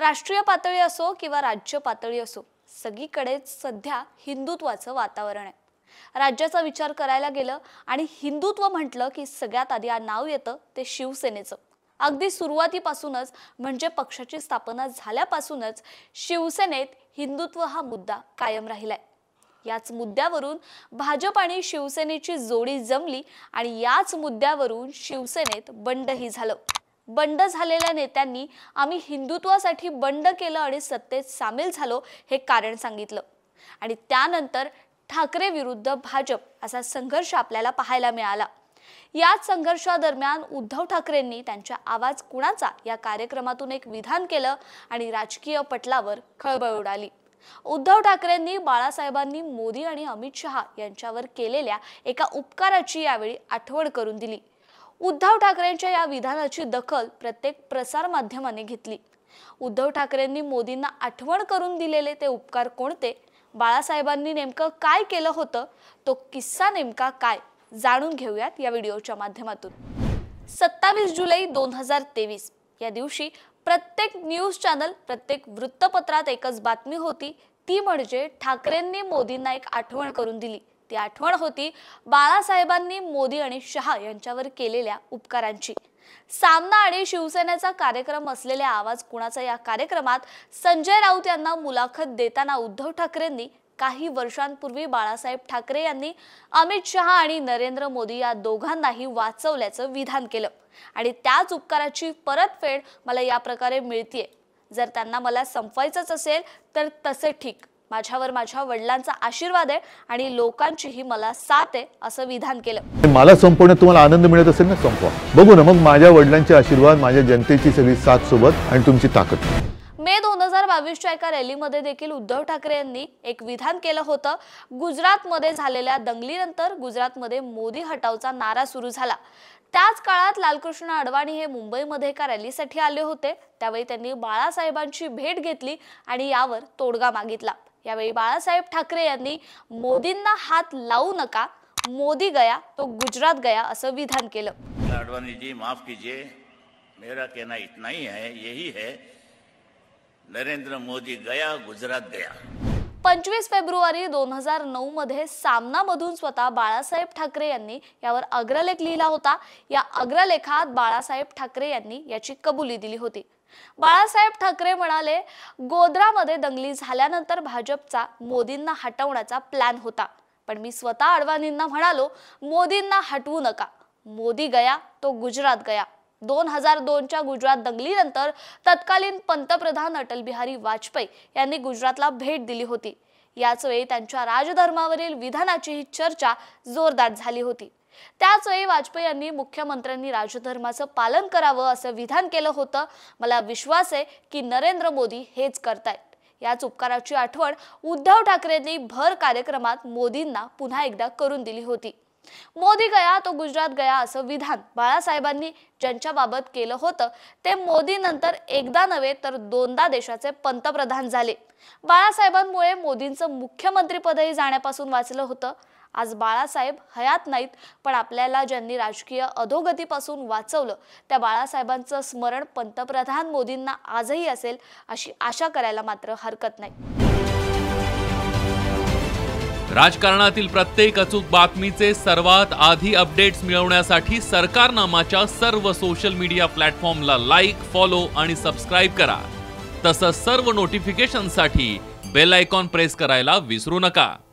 राष्ट्रीय पातळी असो किंवा राज्य पातळी असो, सगळीकडेच सध्या हिंदुत्वाचं वातावरण आहे। राज्याचा विचार करायला गेलं आणि हिंदुत्व म्हटलं की सगळ्यात आधी नाव येतं ते शिवसेनेचं। अगदी सुरुवातीपासूनच म्हणजे पक्षाची स्थापना झाल्यापासूनच शिवसेनेत हिंदुत्व हा मुद्दा कायम राहिलाय। याच मुद्द्यावरून भाजप आणि शिवसेनेची जोडी जमली आणि याच मुद्द्यावरून शिवसेनेत बंडही झालं। बंड झालेल्या नेत्यांनी आम्ही हिंदुत्वासाठी बंड केलं आणि सत्तेत सामील झालो हे कारण सांगितलं। आणि त्यानंतर ठाकरे विरुद्ध भाजप असा संघर्ष आपल्याला पाहायला मिळाला। याच संघर्षादरम्यान उद्धव ठाकरेंनी त्यांच्या आवाज कुणाचा या कार्यक्रमातून एक विधान केलं आणि राजकीय पटलावर खळबळ उडाली। उद्धव ठाकरेंनी बाळासाहेबांनी मोदी आणि अमित शहा यांच्यावर केलेल्या एका उपकाराची यावेळी आठवण करून दिली। उद्धव ठाकरेंच्या या विधानाची दखल प्रत्येक प्रसार माध्यमाने घेतली। उद्धव ठाकरेंनी मोदींना आठवण करून दिलेले ते उपकार कोणते, बाळासाहेबांनी नेमकं काय केलं होतं, तो किस्सा नेमका काय जाणून घेऊयात या व्हिडिओच्या माध्यमातून। 27 जुलै 2023 या दिवशी प्रत्येक न्यूज चॅनल, प्रत्येक वृत्तपत्रात एकच बातमी होती, ती म्हणजे ठाकरेंनी मोदींना एक आठवण करून दिली। ती आठवण होती बाळासाहेबांनी मोदी आणि शहा यांच्यावर केलेल्या उपकारांची। सामना आणि शिवसेनेचा कार्यक्रम असलेल्या आवाज कुणाचा या कार्यक्रमात संजय राऊत यांना मुलाखत देताना उद्धव ठाकरेंनी काही वर्षांपूर्वी बाळासाहेब ठाकरे यांनी अमित शहा आणि नरेंद्र मोदी या दोघांनाही वाचवल्याचं विधान केलं आणि त्याच उपकाराची परतफेड मला या प्रकारे मिळतेय। जर त्यांना मला संपवायचंच असेल तर तसे ठीक, माझ्यावर माझ्या वडिलांचा आशीर्वाद आहे आणि लोकांचीही मला साथ आहे असं विधान केलं। मला संपवण्यात तुम्हाला आनंद मिळत असेल ना, संपवा, बघू ना मग माझ्या वडिलांचे आशीर्वाद, माझ्या जनतेची सगळी साथ सोबत आणि तुमची ताकद। मे 2022च्या एका रॅलीमध्ये देखील उद्धव ठाकरे यांनी एक विधान केलं होतं। गुजरातमध्ये झालेल्या दंगलीनंतर गुजरातमध्ये मोदी हटावचा नारा सुरू झाला। त्याच काळात लालकृष्ण अडवाणी हे मुंबईमध्ये एका रॅलीसाठी आले होते। त्यावेळी त्यांनी बाळासाहेबांची भेट घेतली आणि यावर तोडगा मागितला। यावेळी बाळासाहेब ठाकरे यांनी मोदींना हात लावू नका, मोदी गया तो गुजरात गया असं विधान केलं। अडवाणी जी माफ कीजिए, मेरा कहना इतना ही है, यही है, नरेंद्र मोदी गया गुजरात गया। 25 फेब्रुवारी 2009 मध्ये सामनामधून स्वतः बाळासाहेब ठाकरे यांनी यावर अग्रलेख लिहिला होता। या अग्रलेखात बाळासाहेब ठाकरे यांनी याची कबुली दिली होती। बाळासाहेब ठाकरे म्हणाले, गोध्रामध्ये दंगली झाल्यानंतर भाजपचा मोदींना हटवण्याचा प्लॅन होता, पण मी स्वतः अडवाणींना म्हणालो मोदींना हटवू नका, मोदी गया तो गुजरात गया। 2002च्या गुजरात दंगलीनंतर तत्कालीन पंतप्रधान अटल बिहारी वाजपेयी यांनी गुजरातला भेट दिली होती। याच वेळी त्यांच्या राजधर्मावरील विधानाची ही चर्चा जोरदार झाली होती। त्याच वेळी वाजपेयी यांनी मुख्यमंत्र्यांनी राजधर्माचं पालन करावं असं विधान केलं होतं। मला विश्वास आहे की नरेंद्र मोदी हेच करतायत। याच उपकाराची आठवण उद्धव ठाकरेंनी भर कार्यक्रमात मोदींना पुन्हा एकदा करून दिली होती। मोदी गया तो गुजरात गया असं विधान बाळासाहेबांनी ज्यांच्या बाबत केलं होतं ते मोदी नंतर एकदा नव्हे तर दोनदा देशाचे पंतप्रधान झाले। बाळासाहेबांमुळे मोदींचं मुख्यमंत्रीपदही जाण्यापासून वाचलं होतं। आज बाळासाहेब हयात नाहीत, पण आपल्याला ज्यांनी राजकीय अधोगतीपासून वाचवलं त्या बाळासाहेबांचं स्मरण पंतप्रधान मोदींना आजही असेल अशी आशा करायला मात्र हरकत नाही। राजकारणातील प्रत्येक अचूक बातमीचे सर्वात आधी अपडेट्स मिळवण्यासाठी सरकारनामाच्या सर्व सोशल मीडिया प्लॅटफॉर्मला लाईक, फॉलो आणि सबस्क्राईब करा। तसंच सर्व नोटिफिकेशनसाठी बेल आयकॉन प्रेस करायला विसरू नका।